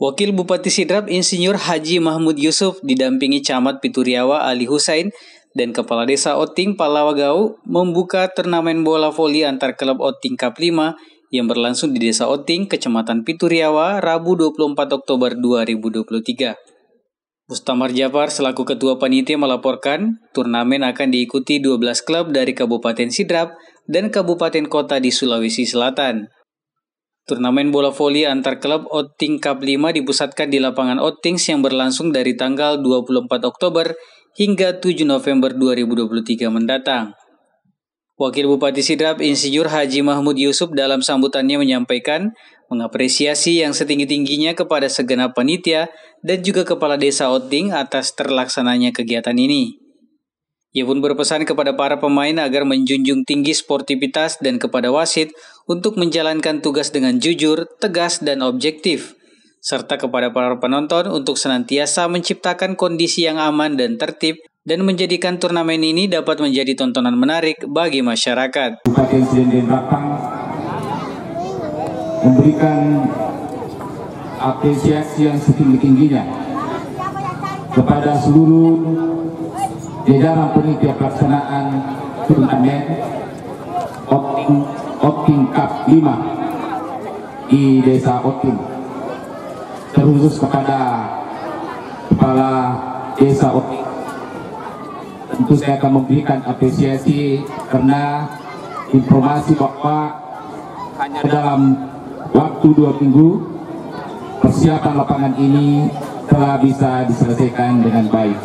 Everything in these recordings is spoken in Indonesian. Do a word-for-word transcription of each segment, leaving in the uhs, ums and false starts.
Wakil Bupati Sidrap Insinyur Haji Mahmud Yusuf didampingi Camat Pituriawa Ali Husain dan Kepala Desa Oting Palawagau membuka turnamen bola voli antar klub Oting Cup lima yang berlangsung di Desa Oting, Kecamatan Pituriawa, Rabu dua puluh empat Oktober dua ribu dua puluh tiga. Mustamar Jafar selaku Ketua Panitia melaporkan, turnamen akan diikuti dua belas klub dari Kabupaten Sidrap dan Kabupaten Kota di Sulawesi Selatan. Turnamen bola voli antar klub Oting Cup lima dipusatkan di lapangan Otings yang berlangsung dari tanggal dua puluh empat Oktober hingga tujuh November dua ribu dua puluh tiga mendatang. Wakil Bupati Sidrap Insinyur Haji Mahmud Yusuf dalam sambutannya menyampaikan mengapresiasi yang setinggi-tingginya kepada segenap panitia dan juga Kepala Desa Oting atas terlaksananya kegiatan ini. Ia pun berpesan kepada para pemain agar menjunjung tinggi sportivitas dan kepada wasit untuk menjalankan tugas dengan jujur, tegas, dan objektif, serta kepada para penonton untuk senantiasa menciptakan kondisi yang aman dan tertib dan menjadikan turnamen ini dapat menjadi tontonan menarik bagi masyarakat. Kabupaten Sidrap Batang memberikan apresiasi yang setinggi-tingginya kepada seluruh jajaran panitia pelaksanaan turnamen Oting, Oting Cup lima di Desa Oting, terkhusus kepada Kepala Desa Oting. Tentu saya akan memberikan apresiasi karena informasi bahwa hanya dalam waktu dua minggu persiapan lapangan ini telah bisa diselesaikan dengan baik.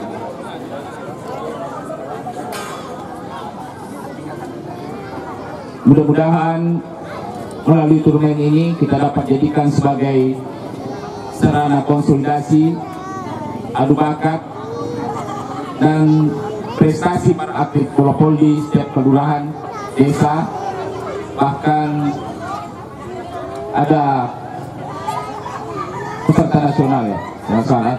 Mudah-mudahan melalui turnamen ini kita dapat jadikan sebagai sarana konsolidasi, adu bakat, dan prestasi para atlet bola voli setiap kelurahan, desa, bahkan ada peserta nasional ya, yang salah.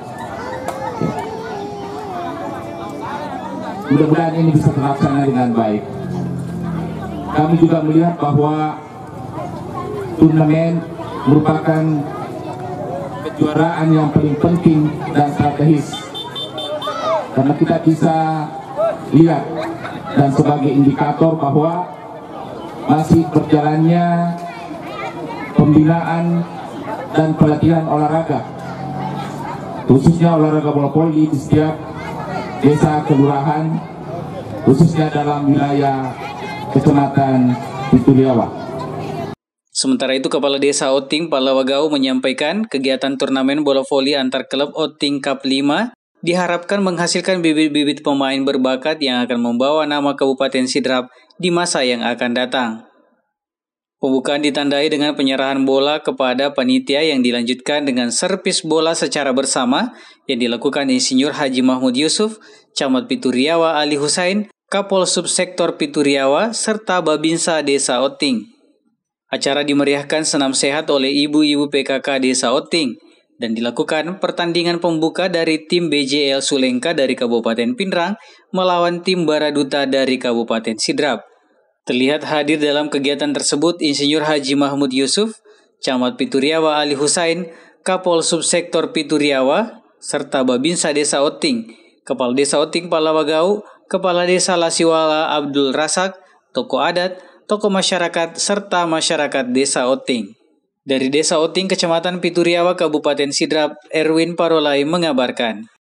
Mudah-mudahan ini bisa terlaksana dengan baik. Kami juga melihat bahwa turnamen merupakan kejuaraan yang paling penting dan strategis, karena kita bisa lihat dan sebagai indikator bahwa masih berjalannya pembinaan dan pelatihan olahraga, khususnya olahraga bola voli di setiap desa kelurahan, khususnya dalam wilayah Kecamatan Pituriawa. Sementara itu, Kepala Desa Oting Palawagau menyampaikan kegiatan turnamen bola voli antar klub Oting Cup lima diharapkan menghasilkan bibit-bibit pemain berbakat yang akan membawa nama Kabupaten Sidrap di masa yang akan datang. Pembukaan ditandai dengan penyerahan bola kepada panitia yang dilanjutkan dengan servis bola secara bersama yang dilakukan Insinyur Haji Mahmud Yusuf, Camat Pituriawa Ali Husain, Kapol Subsektor Pituriawa, serta Babinsa Desa Oting. Acara dimeriahkan senam sehat oleh ibu-ibu P K K Desa Oting dan dilakukan pertandingan pembuka dari tim B J L Sulengka dari Kabupaten Pinrang melawan tim Baraduta dari Kabupaten Sidrap. Terlihat hadir dalam kegiatan tersebut Insinyur Haji Mahmud Yusuf, Camat Pituriawa Ali Husain, Kapol Subsektor Pituriawa, serta Babinsa Desa Oting, Kepala Desa Oting Palawagau, Kepala Desa Lasiwala Abdul Rasak, tokoh adat, tokoh masyarakat, serta masyarakat Desa Oting. Dari Desa Oting, Kecamatan Pituriawa, Kabupaten Sidrap, Erwin Parolai mengabarkan.